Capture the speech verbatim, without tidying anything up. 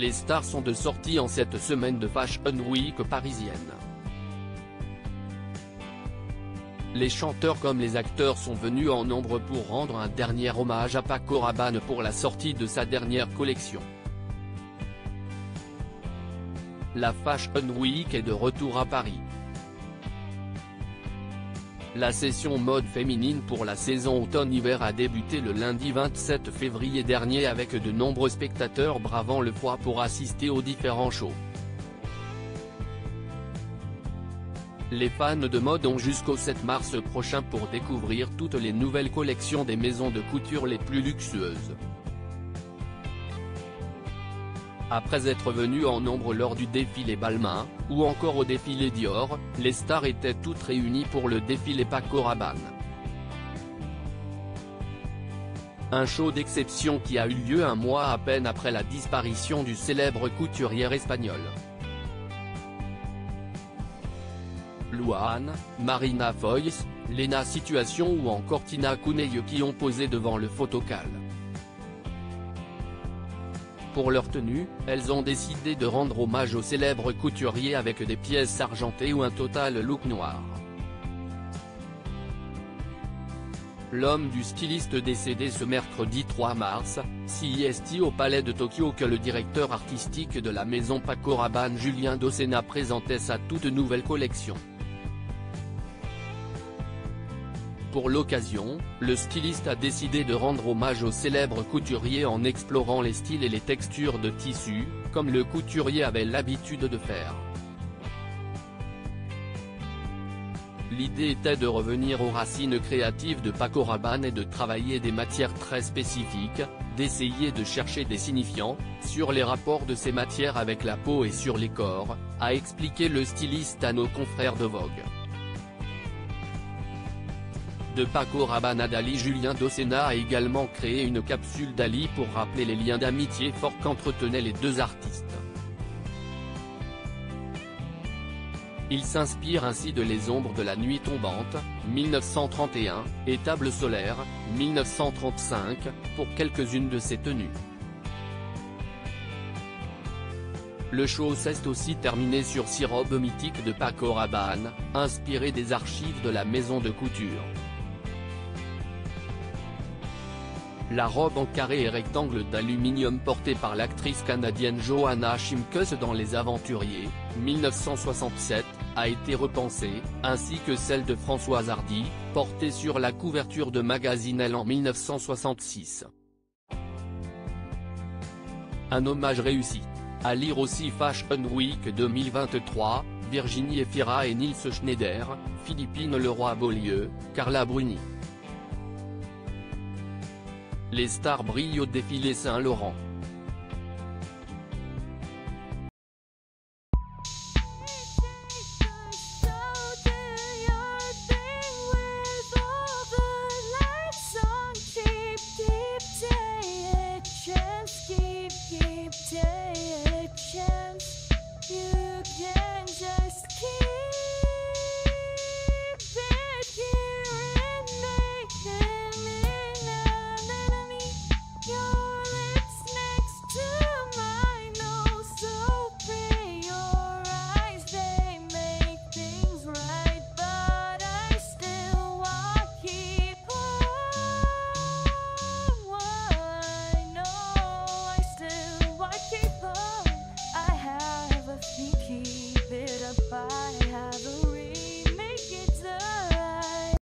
Les stars sont de sortie en cette semaine de Fashion Week parisienne. Les chanteurs comme les acteurs sont venus en nombre pour rendre un dernier hommage à Paco Rabanne pour la sortie de sa dernière collection. La Fashion Week est de retour à Paris. La session mode féminine pour la saison automne-hiver a débuté le lundi vingt-sept février dernier avec de nombreux spectateurs bravant le froid pour assister aux différents shows. Les fans de mode ont jusqu'au sept mars prochain pour découvrir toutes les nouvelles collections des maisons de couture les plus luxueuses. Après être venus en nombre lors du défilé Balmain, ou encore au défilé Dior, les stars étaient toutes réunies pour le défilé Paco Rabanne. Un show d'exception qui a eu lieu un mois à peine après la disparition du célèbre couturier espagnol. Louane, Marina Foïs, Lena Situation ou encore Tina Cousneille qui ont posé devant le photocall. Pour leur tenue, elles ont décidé de rendre hommage au célèbre couturier avec des pièces argentées ou un total look noir. L'homme du styliste décédé ce mercredi trois mars, C I S T au Palais de Tokyo que le directeur artistique de la maison Paco Rabanne Julien Docena présentait sa toute nouvelle collection. Pour l'occasion, le styliste a décidé de rendre hommage au célèbre couturier en explorant les styles et les textures de tissu, comme le couturier avait l'habitude de faire. L'idée était de revenir aux racines créatives de Paco Rabanne et de travailler des matières très spécifiques, d'essayer de chercher des signifiants, sur les rapports de ces matières avec la peau et sur les corps, a expliqué le styliste à nos confrères de Vogue. De Paco Rabanne à Dali, Julien Docena a également créé une capsule Dali pour rappeler les liens d'amitié forts qu'entretenaient les deux artistes. Il s'inspire ainsi de Les ombres de la nuit tombante, mille neuf cent trente et un, et Table solaire, mille neuf cent trente-cinq, pour quelques-unes de ses tenues. Le show s'est aussi terminé sur six robes mythiques de Paco Rabanne, inspirées des archives de la maison de couture. La robe en carré et rectangle d'aluminium portée par l'actrice canadienne Joanna Shimkus dans Les Aventuriers, mille neuf cent soixante-sept, a été repensée, ainsi que celle de Françoise Hardy, portée sur la couverture de Magazine Elle en mille neuf cent soixante-six. Un hommage réussi. À lire aussi Fashion Week deux mille vingt-trois, Virginie Efira et Nils Schneider, Philippine Leroy-Beaulieu, Carla Bruni. Les stars brillent au défilé Saint-Laurent.